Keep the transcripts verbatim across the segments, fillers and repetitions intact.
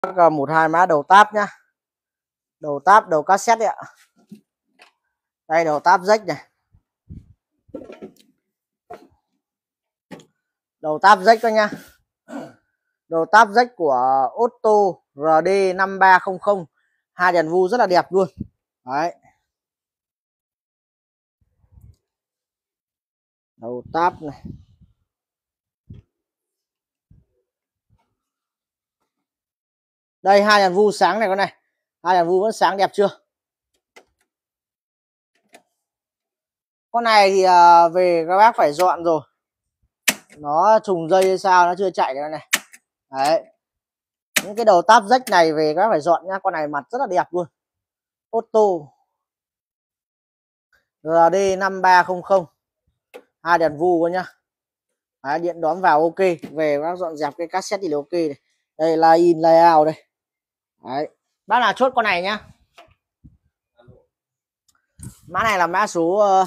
một hai má đầu táp nhá, đầu táp đầu cassette đấy ạ. Đây đầu táp rách này, đầu táp rách đó nha, đầu táp rách của Otto R D năm ba không không, hai đèn vu rất là đẹp luôn đấy. Đầu táp này, đây hai đèn vu sáng này con này, hai đèn vu vẫn sáng đẹp chưa. Con này thì à, về các bác phải dọn rồi, nó trùng dây hay sao nó chưa chạy cái này đấy. Những cái đầu táp rách này về các bác phải dọn nhá, con này mặt rất là đẹp luôn. Otto R D năm ba không không, hai đèn vu nhá đấy, điện đóm vào ok. Về các bác dọn dẹp cái cassette thì là ok này. Đây là in là out đây đấy. Bác là chốt con này nhá, mã này là mã số uh,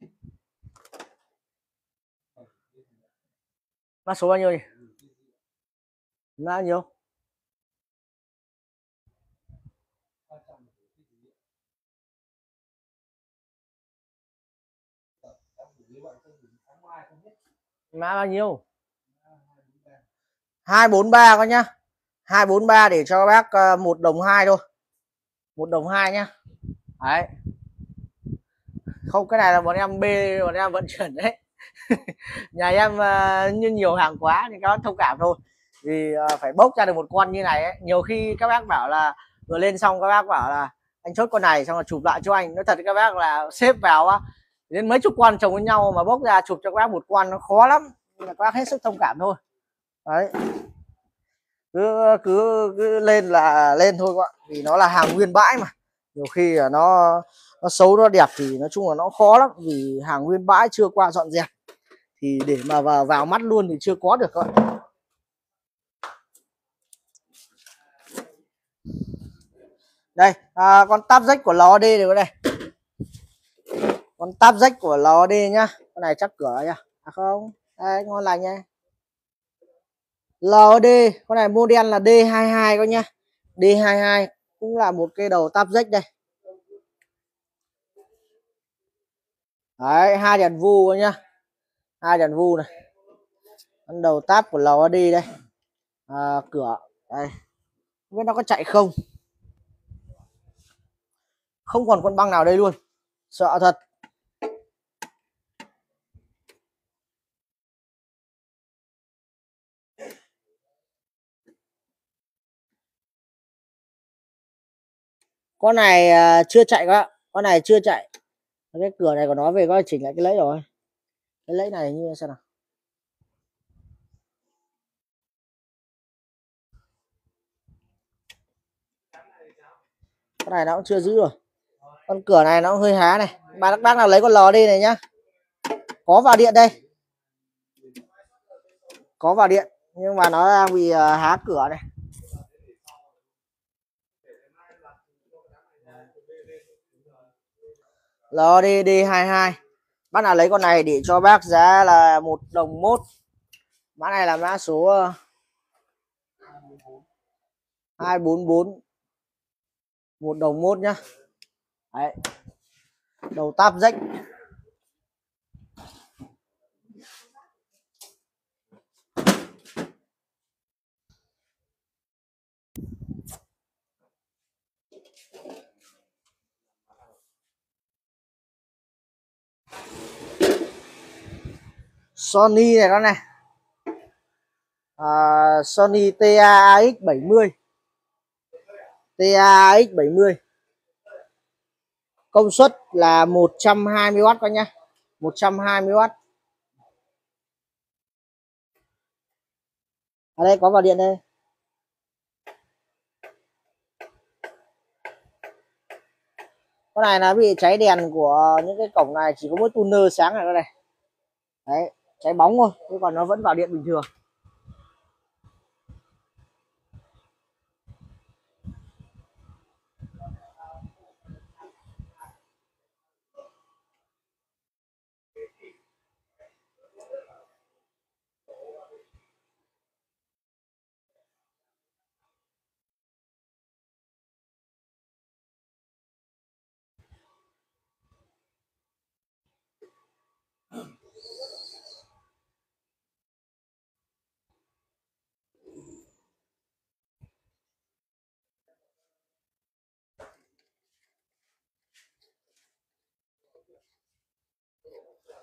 mã số bao nhiêu nhỉ, mã nhiêu mã bao nhiêu, hai bốn ba con nhá, hai bốn ba để cho các bác uh, một đồng hai thôi, một đồng hai nhá đấy. Không, cái này là bọn em B, bọn em vận chuyển đấy. Nhà em uh, như nhiều hàng quá thì các bác thông cảm thôi, vì uh, phải bốc ra được một con như này ấy. Nhiều khi các bác bảo là vừa lên xong các bác bảo là anh chốt con này xong là chụp lại cho anh, nói thật các bác là xếp vào á đến mấy chục con chồng với nhau mà bốc ra chụp cho các bác một con nó khó lắm, nên là các bác hết sức thông cảm thôi đấy. cứ cứ, cứ lên là lên thôi các bạn, vì nó là hàng nguyên bãi mà, nhiều khi là nó nó xấu nó đẹp thì nói chung là nó khó lắm, vì hàng nguyên bãi chưa qua dọn dẹp thì để mà vào, vào mắt luôn thì chưa có được các bạn. Đây à, con táp rách của lờ đê này có đây, con táp rách của lờ đê nhá, con này chắc cửa nhá, à không đây ngon lành nha, lờ đê con này model là D hai mươi hai con nhá, D hai mươi hai cũng là một cái đầu táp rách đây đấy, hai đèn vu nhá, hai đèn vu này, con đầu táp của lờ đê đây à, cửa đây không biết nó có chạy không, không còn con băng nào đây luôn, sợ thật. Con này uh, chưa chạy các bạn, con này chưa chạy, cái cửa này của nó về có chỉnh lại cái lẫy rồi, cái lẫy này như xem nào, con này nó cũng chưa giữ rồi, con cửa này nó cũng hơi há này, bác bác nào lấy con lò đi này nhá, có vào điện đây, có vào điện nhưng mà nó đang bị uh, há cửa này. lờ đê D hai mươi hai, bác nào lấy con này để cho bác giá là một đồng mốt, mã này là mã số uh, hai bốn bốn, một đồng mốt nhá đấy. Đầu táp rách Sony này con này à, Sony T A A X bảy mươi, T A A X bảy mươi, công suất là một trăm hai mươi oát các nhá, một trăm hai mươi oát. Ở đây có vào điện đây. Con này là bị cháy đèn của những cái cổng này, chỉ có mỗi tuner sáng này đây này. Đấy, cháy bóng thôi, chứ còn nó vẫn vào điện bình thường.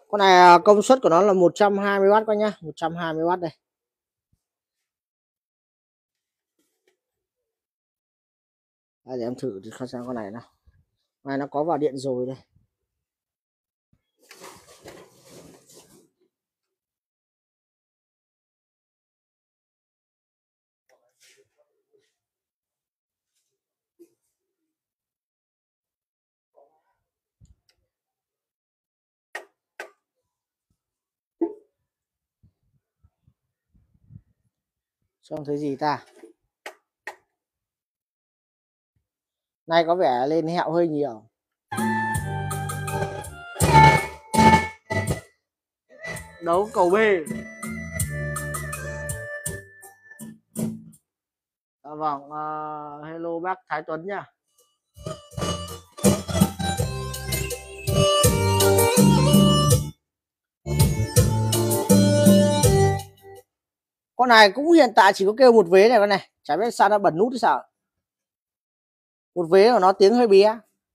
Con này công suất của nó là một trăm hai mươi oát các nhá, một trăm hai mươi oát đây. Đây, để em thử thì xem con này nào. Này nó có vào điện rồi đây. Không thấy gì ta. Này có vẻ lên hẹo hơi nhiều. Đấu cầu B. À, vâng, uh, hello bác Thái Tuấn nha. Con này cũng hiện tại chỉ có kêu một vế này con này, chả biết sao nó bật nút thì sao. Một vế của nó tiếng hơi bé.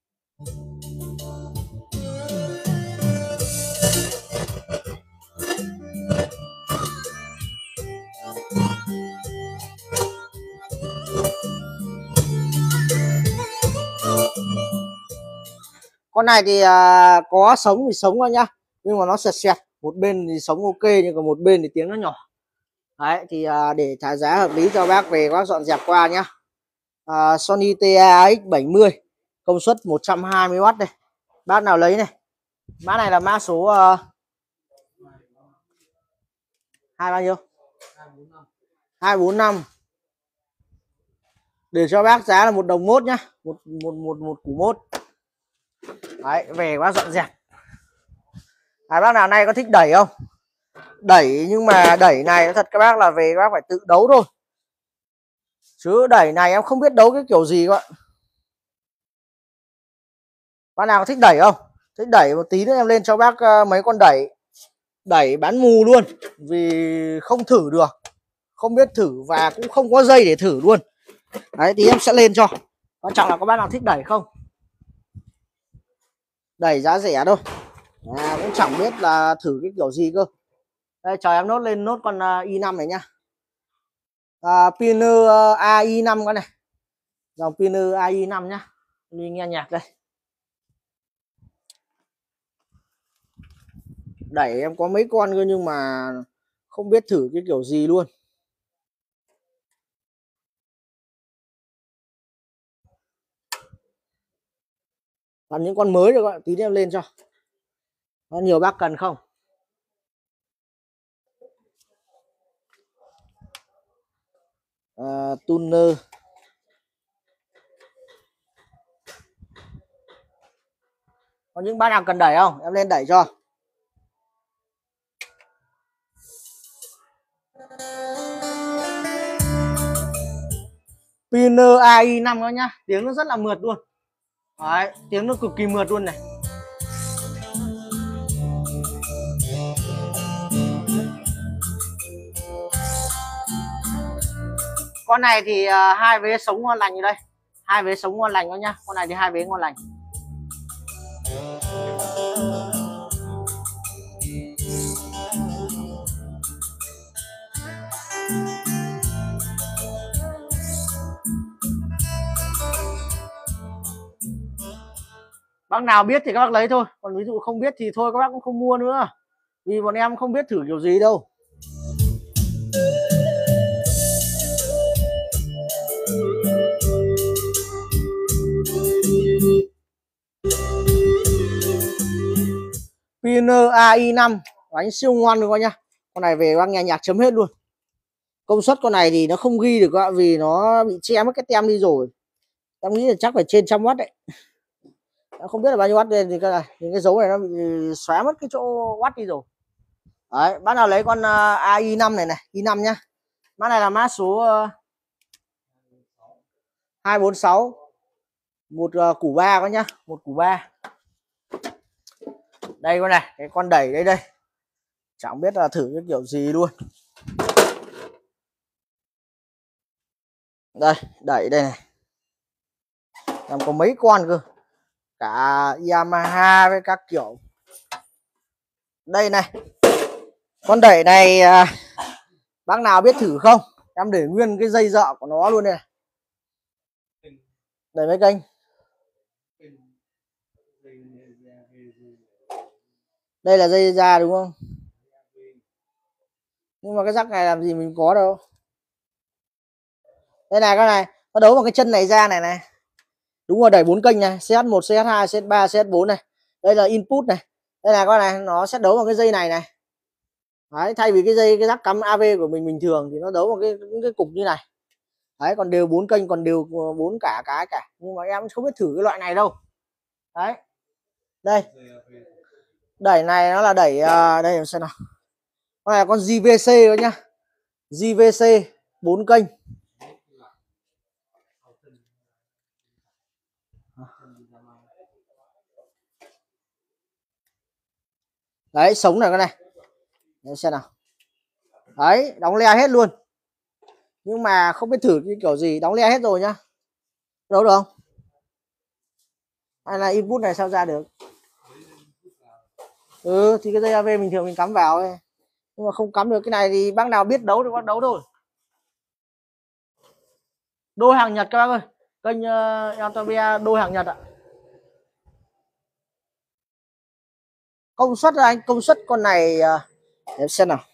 Con này thì à, có sống thì sống thôi nhá, nhưng mà nó sẹt sẹt, một bên thì sống ok nhưng còn một bên thì tiếng nó nhỏ. Đấy thì à, để trả giá hợp lý cho bác về bác dọn dẹp qua nhá. à, Sony T A X bảy mươi công suất một trăm hai mươi oát đây, bác nào lấy này. Mã này là mã số uh, hai bao nhiêu, hai bốn năm, để cho bác giá là một đồng mốt nhá, một một một một củ mốt. Đấy, về bác dọn dẹp. À, bác nào nay có thích đẩy không? Đẩy nhưng mà đẩy này thật các bác là về các bác phải tự đấu thôi, chứ đẩy này em không biết đấu cái kiểu gì các bạn. Bác nào có thích đẩy không? Thích đẩy một tí nữa em lên cho bác uh, mấy con đẩy đẩy bán mù luôn, vì không thử được, không biết thử và cũng không có dây để thử luôn. Đấy thì em sẽ lên cho. Quan trọng là các bác nào thích đẩy không. Đẩy giá rẻ thôi, à, cũng chẳng biết là thử cái kiểu gì cơ. Đây chờ em nốt lên nốt con uh, i năm này nhá. À, Pioneer uh, A I năm con này, dòng Pioneer A I năm nhá. Đi nghe nhạc đây. Đẩy em có mấy con cơ nhưng mà không biết thử cái kiểu gì luôn. Còn những con mới rồi các bạn, tí nữa em lên cho. Có nhiều bác cần không? À, tuner. Có những bác nào cần đẩy không? Em lên đẩy cho. Pioneer A I năm đó nhá, tiếng nó rất là mượt luôn. Đấy, tiếng nó cực kỳ mượt luôn này. Con này thì uh, hai vế sống ngon lành như đây, hai vế sống ngon lành đó nhá. Con này thì hai vế ngon lành. Bác nào biết thì các bác lấy thôi, còn ví dụ không biết thì thôi các bác cũng không mua nữa, vì bọn em không biết thử kiểu gì đâu. Pioneer A I năm đánh siêu ngon luôn coi nhá. Con này về bác nghe nhạc chấm hết luôn. Công suất con này thì nó không ghi được các bạn, vì nó bị che mất cái tem đi rồi. Em nghĩ là chắc phải trên trăm watt đấy. Em không biết là bao nhiêu watt đây thì cái này, thì cái dấu này nó bị xóa mất cái chỗ watt đi rồi. Đấy, bác nào lấy con uh, A I năm này này, i năm nhá. Mã này là mã số uh, hai bốn sáu, một uh, củ ba có nhá, một củ ba. Đây con này, cái con đẩy đây đây. Chẳng biết là thử cái kiểu gì luôn. Đây, đẩy đây này. Em có mấy con cơ. Cả Yamaha với các kiểu. Đây này, con đẩy này à, bác nào biết thử không? Em để nguyên cái dây dợ của nó luôn này. Đẩy mấy kênh. Đây là dây ra đúng không? Nhưng mà cái rắc này làm gì mình có đâu. Đây này con này, nó đấu vào cái chân này ra này này. Đúng rồi, đẩy bốn kênh này, xê ét một, xê ét hai, xê ét ba, xê ét bốn này. Đây là input này. Đây là con này, nó sẽ đấu vào cái dây này này. Đấy, thay vì cái dây cái rắc cắm a vê của mình bình thường thì nó đấu vào cái cái, cái cục như này. Đấy, còn đều bốn kênh, còn đều bốn cả cái cả. Nhưng mà em không biết thử cái loại này đâu. Đấy. Đây. Đẩy này nó là đẩy uh, đây xem nào. Con này là con giê vê xê đó nhá. giê vê xê bốn kênh. Đấy, sống này con này. Đấy, xem nào. Đấy, đóng le hết luôn. Nhưng mà không biết thử cái kiểu gì, đóng le hết rồi nhá. Đâu được không? Hay là input này sao ra được? Ừ, thì cái dây a vê bình thường mình cắm vào ấy. Nhưng mà không cắm được cái này thì bác nào biết đấu thì bác đấu thôi. Đôi hàng Nhật các bác ơi. Kênh uh, Eltavia đôi hàng Nhật ạ. Công suất anh, công suất con này uh, để xem nào.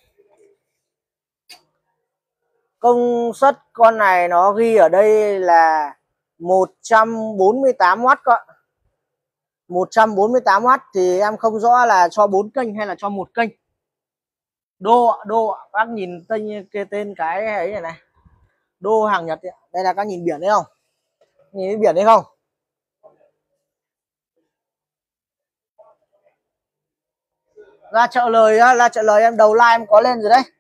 Công suất con này nó ghi ở đây là một trăm bốn mươi tám oát cơ. một trăm bốn mươi tám oát thì em không rõ là cho bốn kênh hay là cho một kênh. Đô đô các nhìn tên cái tên cái ấy này này. Đô hàng Nhật ấy. Đây là các nhìn biển đấy không? Nhìn cái biển đấy không? Ra chợ lời á, ra chợ lời em đầu like em có lên rồi đấy.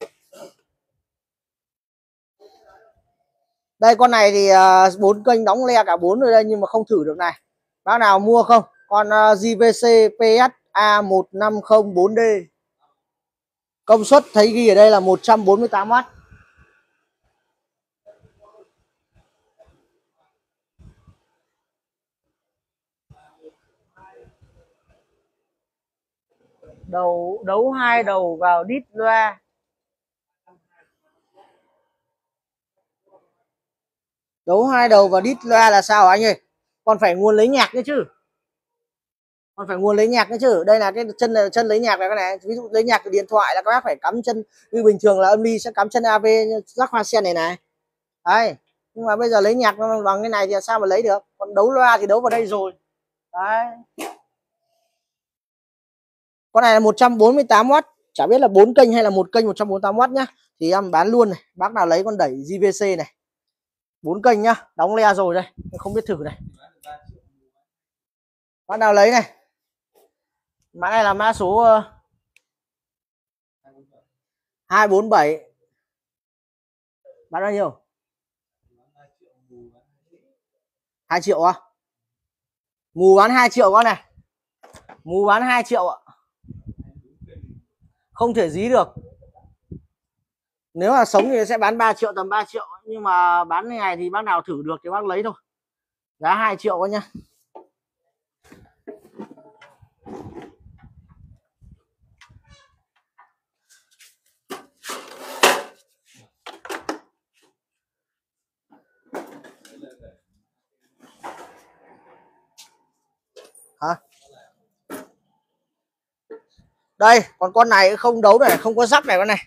Đây con này thì bốn uh, kênh đóng le cả bốn rồi đây nhưng mà không thử được này. Bác nào mua không? Con uh, giê vê xê pê ét A một năm không bốn D. Công suất thấy ghi ở đây là một trăm bốn mươi tám oát. Đầu đấu hai đầu vào đít loa. Đấu hai đầu vào đít loa là sao anh ơi? Còn phải nguồn lấy nhạc nữa chứ. Còn phải nguồn lấy nhạc nữa chứ. Đây là cái chân chân lấy nhạc này, cái này ví dụ lấy nhạc từ điện thoại là các bác phải cắm chân như bình thường là âm ly sẽ cắm chân a vê rắc hoa sen này này. Đấy. Nhưng mà bây giờ lấy nhạc bằng cái này thì sao mà lấy được? Còn đấu loa thì đấu vào đây rồi. Đấy. Con này là một trăm bốn mươi tám oát, chả biết là bốn kênh hay là một kênh một trăm bốn mươi tám oát nhá. Thì em bán luôn này, bác nào lấy con đẩy giê vê xê này. bốn kênh nhá, đóng le rồi đây, không biết thử này. Bác nào lấy này. Mã này là mã số uh, hai bốn bảy. Bán bao nhiêu? hai triệu à? Mù bán hai triệu con này. Mù bán hai triệu ạ. Không thể dí được. Nếu mà sống thì sẽ bán ba triệu, tầm ba triệu. Nhưng mà bán ngày thì bác nào thử được thì bác lấy thôi. Giá hai triệu con nhá. Hả? Đây, còn con này không đấu này, không có rắc này con này.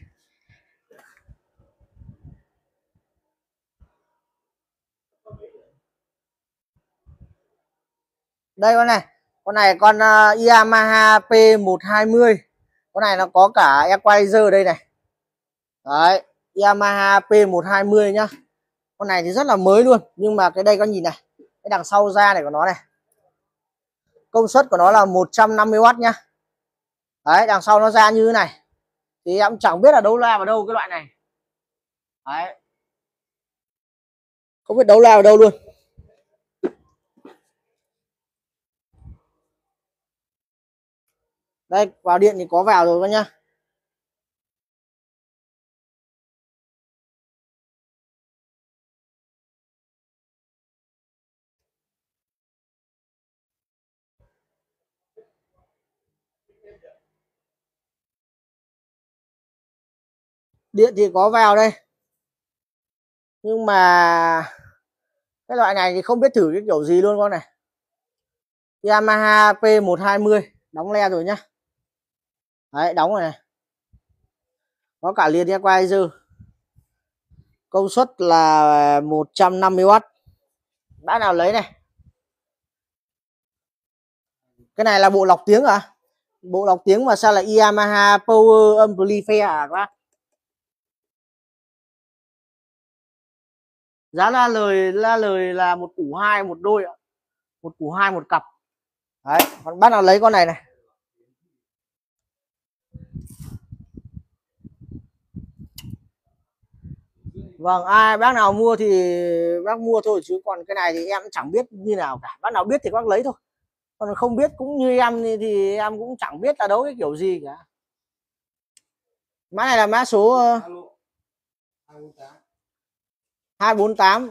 Đây con này, con này con uh, Yamaha P một hai mươi. Con này nó có cả equalizer ở đây này. Đấy, Yamaha P một hai mươi nhá. Con này thì rất là mới luôn, nhưng mà cái đây con nhìn này, cái đằng sau ra này của nó này. Công suất của nó là một trăm năm mươi oát nhá. Đấy, đằng sau nó ra như thế này. Thì em chẳng biết là đấu loa vào đâu cái loại này. Đấy. Không biết đấu loa vào đâu luôn. Đây, vào điện thì có vào rồi các nhá. Điện thì có vào đây, nhưng mà cái loại này thì không biết thử cái kiểu gì luôn con này. Yamaha P một hai không đóng le rồi nhá. Đấy, đóng rồi này. Có cả liên equalizer. Công suất là một trăm năm mươi oát. Bác nào lấy này. Cái này là bộ lọc tiếng à? Bộ lọc tiếng mà sao là Yamaha Power Amplifier à các bác? Giá la lời la lời là một củ hai một đôi ạ. Một củ hai một cặp. Đấy, còn bác nào lấy con này này. Vâng, ai bác nào mua thì bác mua thôi, chứ còn cái này thì em chẳng biết như nào cả. Bác nào biết thì bác lấy thôi. Còn không biết cũng như em thì, thì em cũng chẳng biết là đấu cái kiểu gì cả. Mã này là mã số hai bốn tám.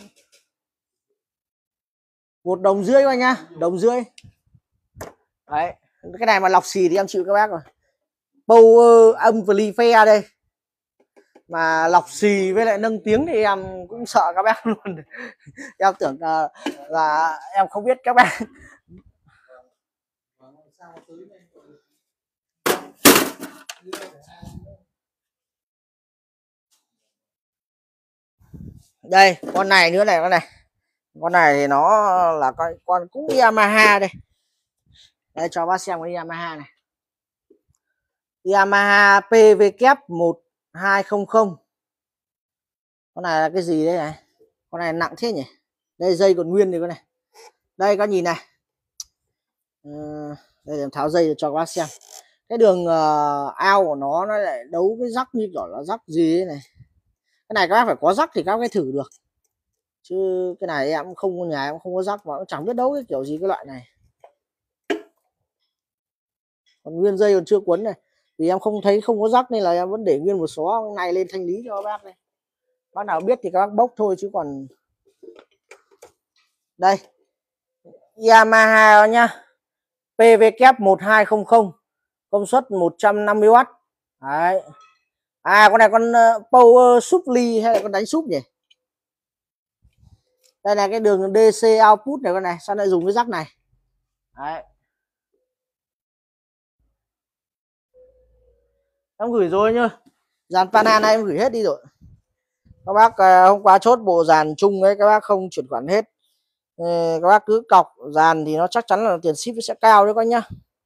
Một đồng rưỡi thôi nhá, đồng rưỡi. Đấy, cái này mà lọc xì thì em chịu các bác rồi. Power Amplifier đây. Mà lọc xì với lại nâng tiếng thì em cũng sợ các bác luôn. Em tưởng là, là em không biết các bác. Đây, con này nữa này, con này. Con này thì nó là con, con cũng Yamaha đây. Đây cho bác xem cái Yamaha này. Yamaha P V một hai không không. Con này là cái gì đây này? Con này nặng thế nhỉ? Đây dây còn nguyên thì con này. Đây các nhìn này. Ừ, đây em tháo dây cho các bác xem. Cái đường uh, ao của nó nó lại đấu cái rắc như kiểu là rắc gì ấy này. Cái này các bác phải có rắc thì các bác thử được. Chứ cái này em không có nhà em không có rắc mà cũng chẳng biết đấu cái kiểu gì cái loại này. Còn nguyên dây còn chưa quấn này. Vì em không thấy không có rắc nên là em vẫn để nguyên một xó này lên thanh lý cho các bác đây. Bác nào biết thì các bác bốc thôi chứ còn. Đây. Yamaha nhá. P V một hai không không. Công suất một trăm năm mươi oát. Đấy. À con này con uh, power súp ly hay là con đánh súp nhỉ? Đây là cái đường đê xê output này con này, sao lại dùng cái rắc này? Đấy. Em gửi rồi nhá. Dàn Pana này em gửi hết đi rồi. Các bác uh, hôm qua chốt bộ dàn chung ấy các bác không chuyển khoản hết. Các bác cứ cọc dàn thì nó chắc chắn là tiền ship sẽ cao đấy các nhá.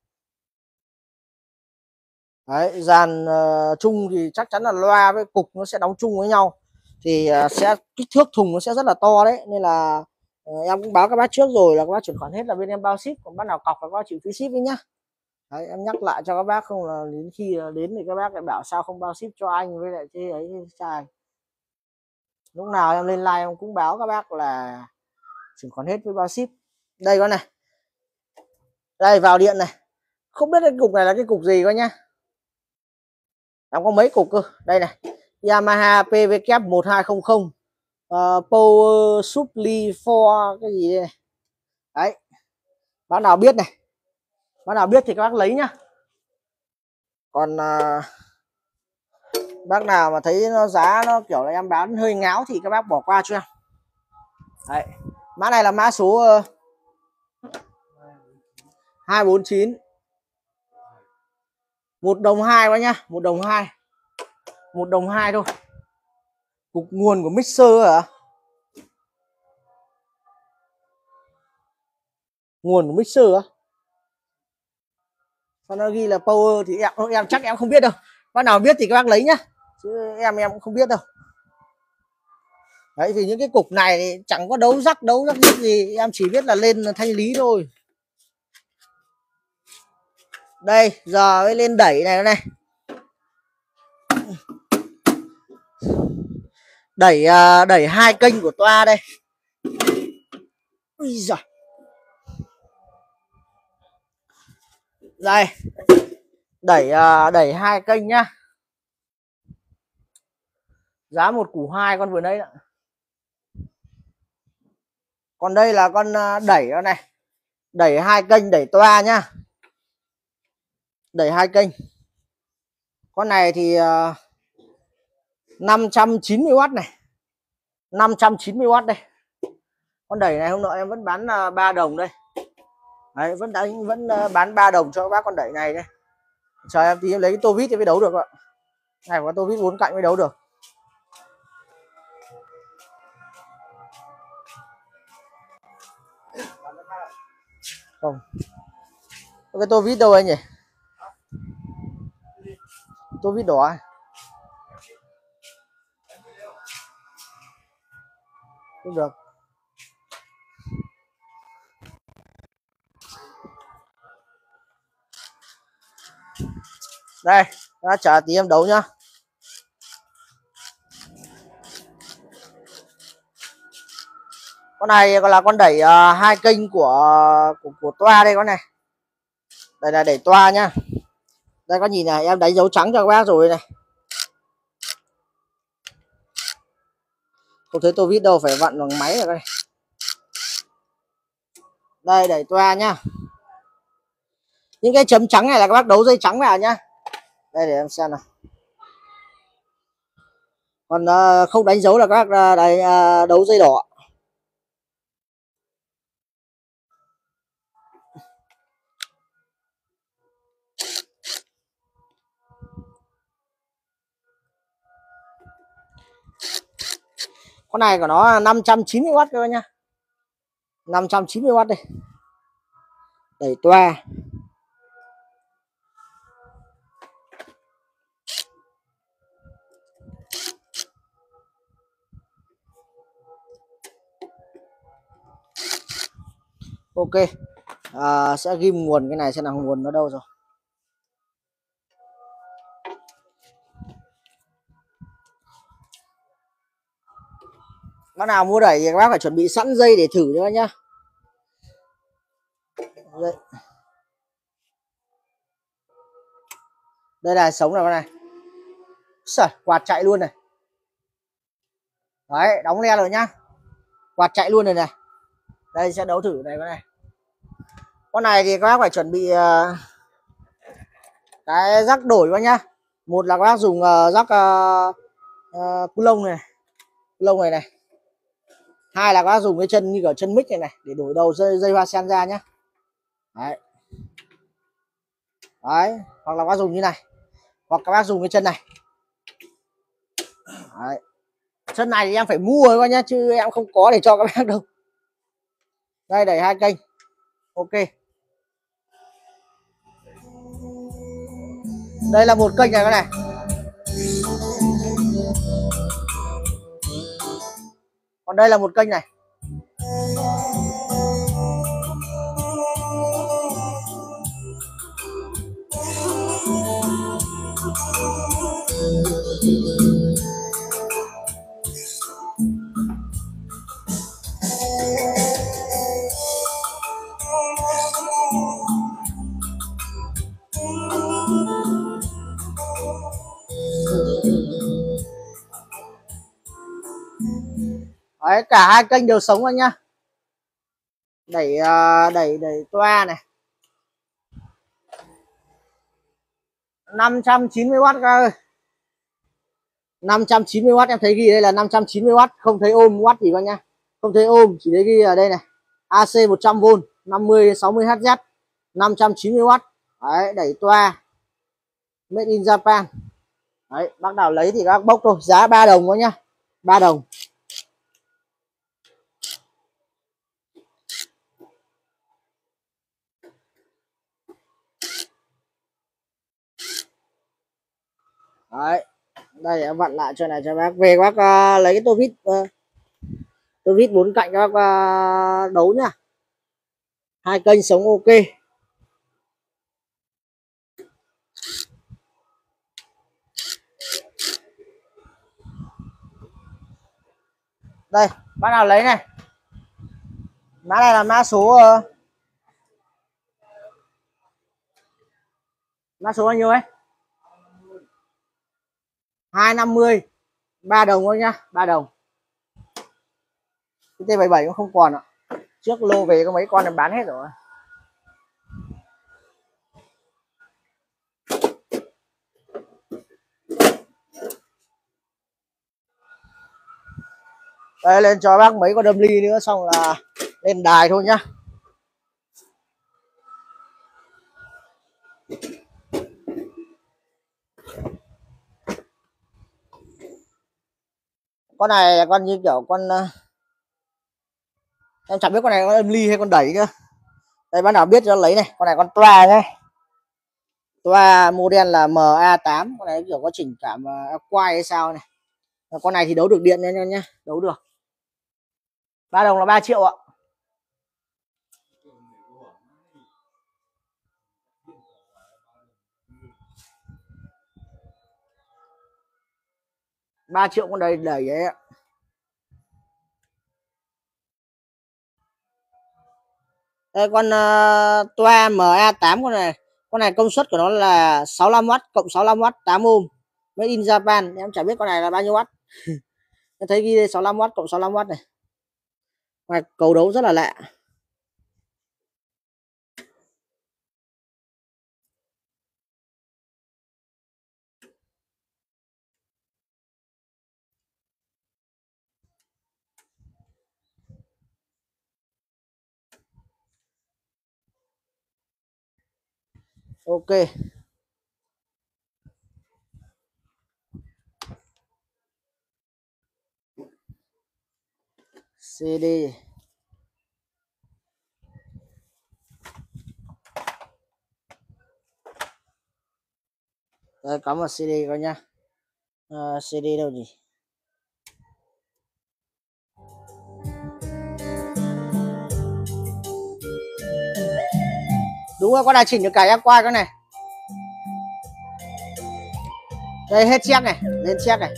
Đấy, dàn uh, chung thì chắc chắn là loa với cục nó sẽ đóng chung với nhau thì uh, sẽ kích thước thùng nó sẽ rất là to đấy, nên là uh, em cũng báo các bác trước rồi là các bác chuyển khoản hết là bên em bao ship, còn bác nào cọc là các bác chịu phí ship với nhá. Đấy, em nhắc lại cho các bác không là đến khi đến thì các bác lại bảo sao không bao ship cho anh với lại thế ấy sai. Lúc nào em lên live em cũng báo các bác là chuyển khoản hết với bao ship. Đây con này, đây vào điện này, không biết cái cục này là cái cục gì coi nhá. Em có mấy cục cơ. Đây này, Yamaha P V một hai không không, uh, Power Supply for cái gì đây này. Đấy, bác nào biết này, bác nào biết thì các bác lấy nhá. Còn uh, bác nào mà thấy nó giá nó kiểu là em bán hơi ngáo thì các bác bỏ qua cho em. Đấy, mã này là mã số uh, hai bốn chín. Một đồng hai quá nhá, một đồng hai. Một đồng hai thôi. Cục nguồn của mixer hả? Nguồn của mixer á? Sao nó ghi là power thì em em chắc em không biết đâu. Bác nào biết thì các bác lấy nhá. Chứ em em cũng không biết đâu. Đấy, vì những cái cục này thì chẳng có đấu rắc đấu rắc gì, em chỉ biết là lên thanh lý thôi. Đây, giờ mới lên đẩy này này. Đẩy đẩy hai kênh của toa đây. Ui giời. Đây. Đẩy đẩy hai kênh nhá. Giá một củ hai con vừa nãy đó. Còn đây là con đẩy đó này. Đẩy hai kênh đẩy toa nhá. Đẩy hai kênh. Con này thì năm trăm chín mươi oát này, năm trăm chín mươi oát đây. Con đẩy này hôm nọ em vẫn bán ba đồng đây. Đấy, vẫn đánh vẫn bán ba đồng cho các bác con đẩy này đây. Chờ em tí em lấy cái tô vít thì mới đấu được ạ. Này có tô vít bốn cạnh mới đấu được. Không. Cái tô vít đâu anh nhỉ? Tô vít đỏ à? Không được. Đây, đã trả tí em đấu nhá. Con này còn là con đẩy uh, hai kênh của, của của toa đây con này. Đây là đẩy toa nhá. Đây có nhìn này, em đánh dấu trắng cho các bác rồi này. Không thấy tô vít đâu, phải vặn bằng máy rồi đây. Đây đẩy toa nhá. Những cái chấm trắng này là các bác đấu dây trắng vào nhá. Đây để em xem nào. Còn uh, không đánh dấu là các bác uh, đây, uh, đấu dây đỏ. Con này của nó năm trăm chín mươi oát cơ nhá. năm trăm chín mươi oát đây. Đẩy toa. Ok. À, sẽ ghim nguồn cái này xem nào, nguồn nó đâu rồi. Bác nào mua đẩy thì các bác phải chuẩn bị sẵn dây để thử nữa nhá. Đây, đây là sống rồi con này. Sời, quạt chạy luôn này. Đấy, đóng le rồi nhá. Quạt chạy luôn rồi này. Đây sẽ đấu thử này con này. Con này thì các bác phải chuẩn bị uh, cái rắc đổi các nhá. Một là các bác dùng uh, rắc uh, uh, cu lông này, cu lông này này. Hai là các bác dùng cái chân như ở chân mic này này để đổi đầu dây dây hoa sen ra nhá. Đấy. Đấy, hoặc là các bác dùng như này. Hoặc các bác dùng cái chân này. Đấy. Chân này thì em phải mua các nhá, chứ em không có để cho các bác đâu. Đây đẩy hai kênh. Ok. Đây là một kênh này các này. Còn đây là một kênh này. Đấy, cả hai kênh đều sống anh nhá. Đẩy đẩy đẩy toa này. năm trăm chín mươi oát các ơi. năm trăm chín mươi oát em thấy ghi đây là năm trăm chín mươi oát, không thấy ôm watt gì các nhá. Không thấy ôm, chỉ thấy ghi ở đây này. a xê một trăm vôn, năm mươi sáu mươi héc, năm trăm chín mươi oát. Đấy, đẩy toa. Made in Japan. Đấy, bác nào lấy thì các bốc thôi, giá ba đồng thôi nhá. ba đồng. Đấy, đây em vặn lại cho này cho bác. Về bác uh, lấy cái tô vít uh, tô vít bốn cạnh các bác uh, đấu nhá. Hai kênh sống ok. Đây, bác nào lấy này. Mã này là mã số uh, mã số bao nhiêu ấy? hai năm mươi. ba đồng thôi nhá, ba đồng. Cái T bảy mươi bảy cũng không còn ạ. Trước lô về có mấy con này bán hết rồi. Đây, lên cho bác mấy con đâm ly nữa xong là lên đài thôi nhá. Con này là con như kiểu con em chẳng biết con này con đâm ly hay con đẩy nữa. Đây bác nào biết cho lấy này, con này con toa nhá. Toa model là M A tám, con này kiểu có chỉnh cảm quay hay sao này. Con này thì đấu được điện nha nhá, đấu được. Ba đồng là ba triệu ạ. ba triệu con đây đẩy ấy ạ. Đây con uh, toa M A tám con này. Con này công suất của nó là sáu mươi lăm oát cộng sáu mươi lăm oát, tám ohm. Made in Japan, em chả biết con này là bao nhiêu oát. Em thấy ghi đây sáu mươi lăm oát cộng sáu mươi lăm oát này. Và cầu đấu rất là lạ. Ok. xê đê. Đây có một xê đê coi nhá. À, xê đê đâu nhỉ? Đúng rồi, con này chỉnh được cả ép quay con này. Đây hết check này, lên check này.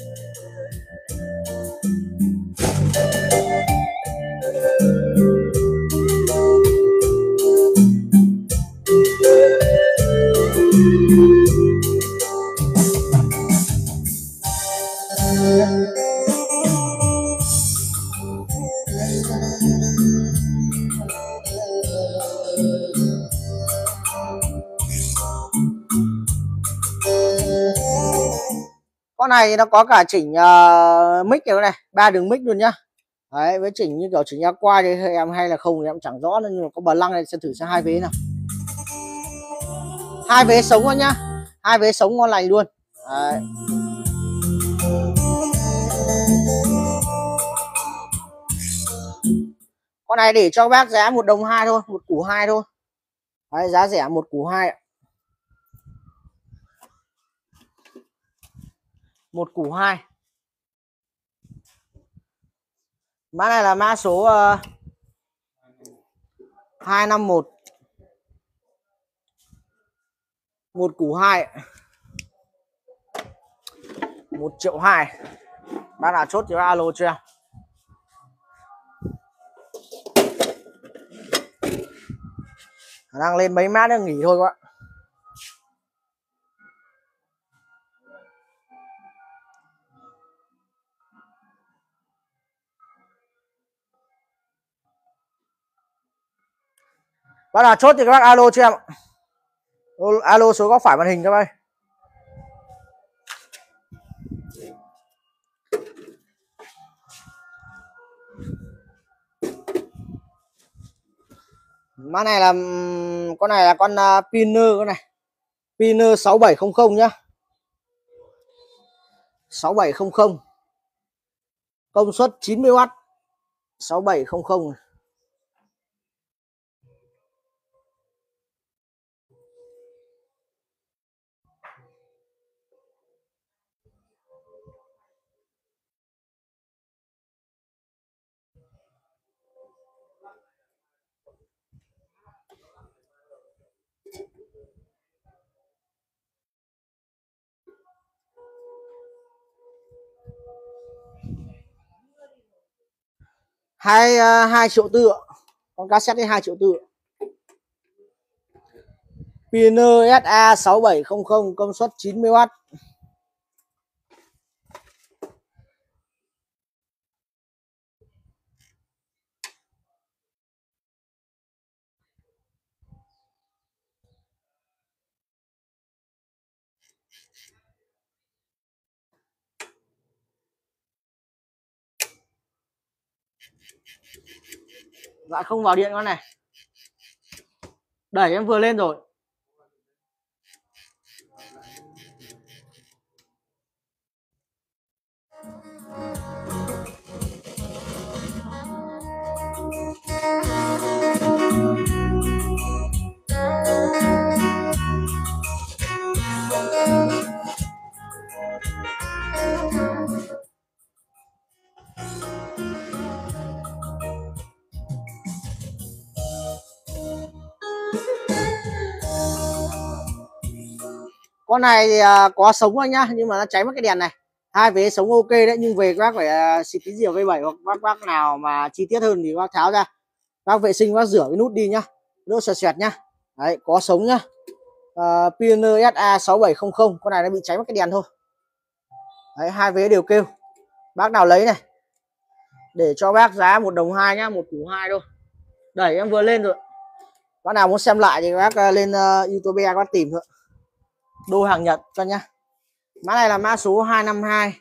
Con này nó có cả chỉnh uh, mic này, này, ba đường mic luôn nhá. Đấy, với chỉnh như kiểu chỉnh ép quay thì em hay là không thì em chẳng rõ, nhưng mà có bờ lăng này sẽ thử sang hai vế nào. Hai vế sống thôi nhá, hai vế sống ngon lành luôn. Đấy. Con này để cho bác giá một đồng hai thôi, một củ hai thôi. Đấy, giá rẻ một củ hai, một củ hai. Mã này là mã số uh, hai năm một, một củ hai, một triệu hai. Bác nào chốt thì bác alo cho em. Đang lên mấy mã nữa nghỉ thôi các bạn. Bác nào chốt thì các bác alo cho em. Alo số góc phải màn hình các bác. Mã này là con này là con uh, Pioneer, con này Pioneer sáu bảy không không nhá, sáu bảy không không, công suất chín mươi oát, sáu bảy không không. Hai uh, hai triệu tư, con cassette hai triệu tư. Pioneer ét a sáu bảy không không, công suất chín mươi oát. Lại không vào điện con này. Đẩy em vừa lên rồi. Con này thì uh, có sống anh nhá, nhưng mà nó cháy mất cái đèn này. Hai vế sống ok đấy, nhưng về các bác phải uh, xịt tí rìu V bảy, hoặc bác bác nào mà chi tiết hơn thì bác tháo ra, bác vệ sinh, bác rửa cái nút đi nhá, đỡ xoẹt xoẹt nhá. Đấy, có sống nhá. uh, Pioneer ét a sáu bảy không không, con này nó bị cháy mất cái đèn thôi. Đấy, hai vế đều kêu, bác nào lấy này để cho bác giá một đồng hai nhá, một củ hai thôi. Đẩy em vừa lên rồi. Bác nào muốn xem lại thì bác uh, lên uh, YouTube các bác tìm thôi. Đô hàng Nhật cho nhá. Mã này là mã số hai năm hai.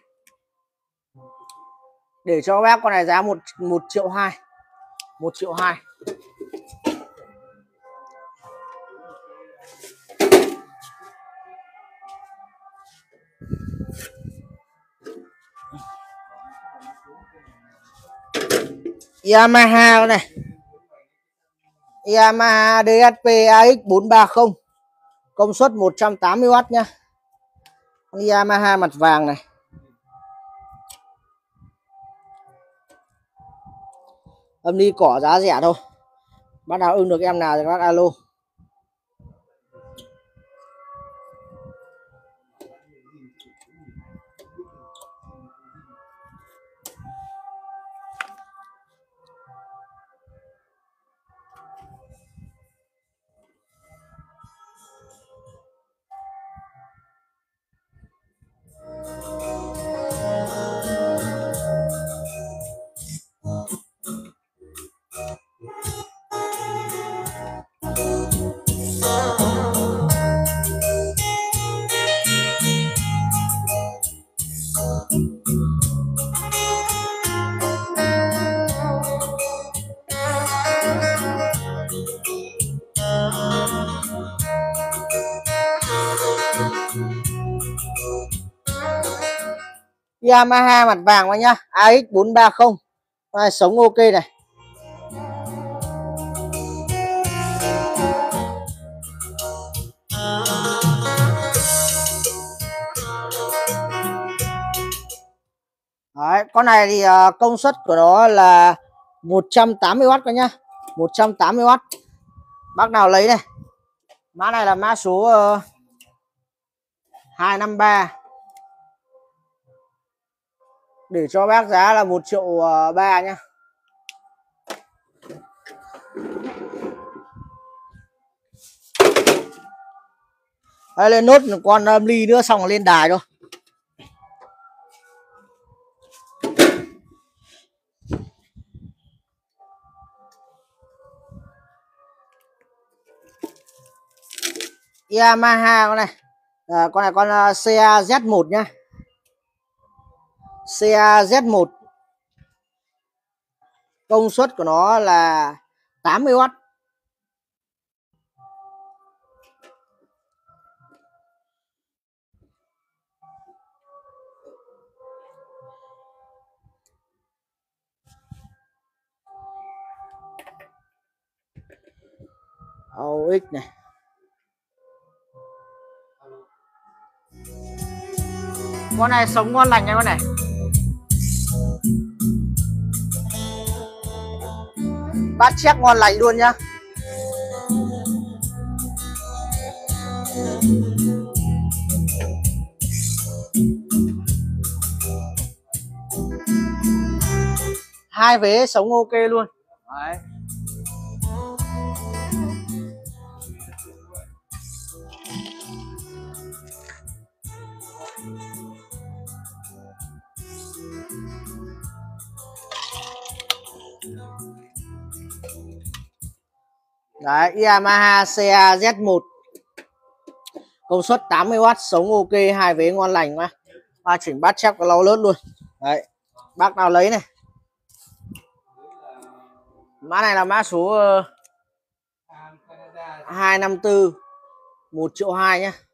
Để cho bác con này giá một một triệu hai. một triệu hai. Yamaha con này. Yamaha đê ét pê a ích bốn ba không. Công suất một trăm tám mươi oát nhá. Yamaha mặt vàng này. Âm ly cỏ giá rẻ thôi. Bác nào ưng được em nào thì bác alo. Yamaha mặt vàng vào nhá, a ích bốn ba không. Này, sống ok này. Đấy, con này thì uh, công suất của nó là một trăm tám mươi oát các nhá. một trăm tám mươi oát. Bác nào lấy này. Mã này là mã số uh, hai năm ba. Để cho bác giá là một triệu ba nhá. Đây, lên nốt một con um, ly nữa xong rồi lên đài thôi. Yamaha con này. À, con này con uh, xê a Z một nhá. xê a Z một. Công suất của nó là tám mươi oát. ô ích này. Con này sống ngon lành nha con này. Bát chép ngon lành luôn nhá. Hai vế sống ok luôn. Đấy. Đấy, Yamaha xê a Z một. Công suất tám mươi oát, sống ok, hai vế ngon lành quá. Ba chỉnh bát chép có lau lớt luôn. Đấy, bác nào lấy này. Mã này là mã số uh, hai năm tư, một triệu hai nhá.